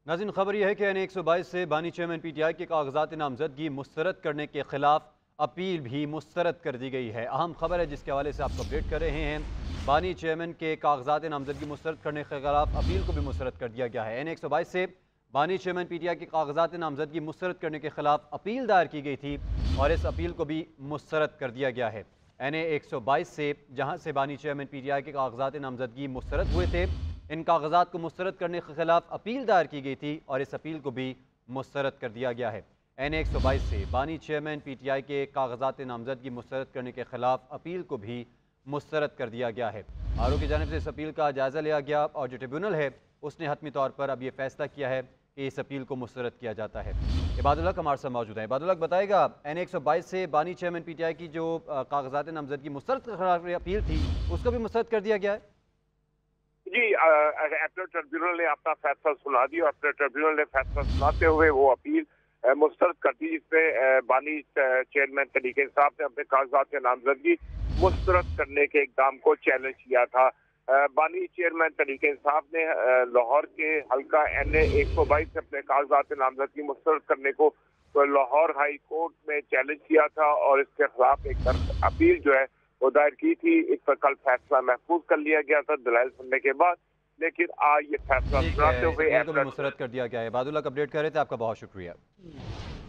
नाज़रीन, खबर यह है कि N122 से बानी चेयरमैन PTI के कागजात नामजदगी मुस्तरद करने के खिलाफ अपील भी मुस्तरद कर दी गई है। अहम खबर है जिसके हवाले से आपको अपडेट कर रहे हैं। बानी चेयरमैन के कागजात नामजदगी मुस्तरद करने के खिलाफ अपील को भी मुस्तरद कर दिया गया है। N122 से बानी चेयरमैन PTI के कागजात नामजदगी मुस्तरद करने के खिलाफ अपील दायर की गई थी और इस अपील को भी मुस्तरद कर दिया गया है। NA122 से जहाँ से बानी चेयरमैन PTI के कागजात नामजदगी मुस्तरद हुए थे, इन कागजात को मुस्तरद करने के खिलाफ अपील दायर की गई थी और इस अपील को भी मुस्तरद कर दिया गया है। N122 से बानी चेयरमैन PTI के कागजात नामजदगी मुस्तरद करने के खिलाफ अपील को भी मुस्तरद कर दिया गया है। आरओ की जानिब से इस अपील का जायज़ा लिया गया और जो ट्रिब्यूनल है उसने हतमी तौर पर अब ये फैसला किया है कि इस अपील को मुस्तरद किया जाता है। इबादुल्लाह हमारे साथ मौजूद है। इबादुल्लाह बताएगा, N122 से बानी चेयरमैन PTI की जो कागजात नामजदगी मुस्तरद के खिलाफ अपील थी उसको भी मुस्तरद कर दिया गया है। जी, अपने ट्रिब्यूनल ने अपना फैसला सुना दिया। अपने ट्रिब्यूनल ने फैसला सुनाते हुए वो अपील मुस्तरद कर दी, जिसमें बानी चेयरमैन तरीके इंसाफ ने अपने कागजात नामजदगी मुस्तरद करने के इकदाम को चैलेंज किया था। बानी चेयरमैन तरीके इंसाफ ने लाहौर के हल्का NA122 से अपने कागजात नामजदगी मुस्तरद करने को लाहौर हाई कोर्ट में चैलेंज किया था और इसके खिलाफ एक अपील जो है वो दायर की थी। इस पर कल फैसला महफूज कर लिया गया था दलाइल सुनने के बाद, लेकिन आज ये फैसला सुनाते हुए मुस्तरद कर दिया गया है। इबादुल्लाह अपडेट कर रहे थे, आपका बहुत शुक्रिया।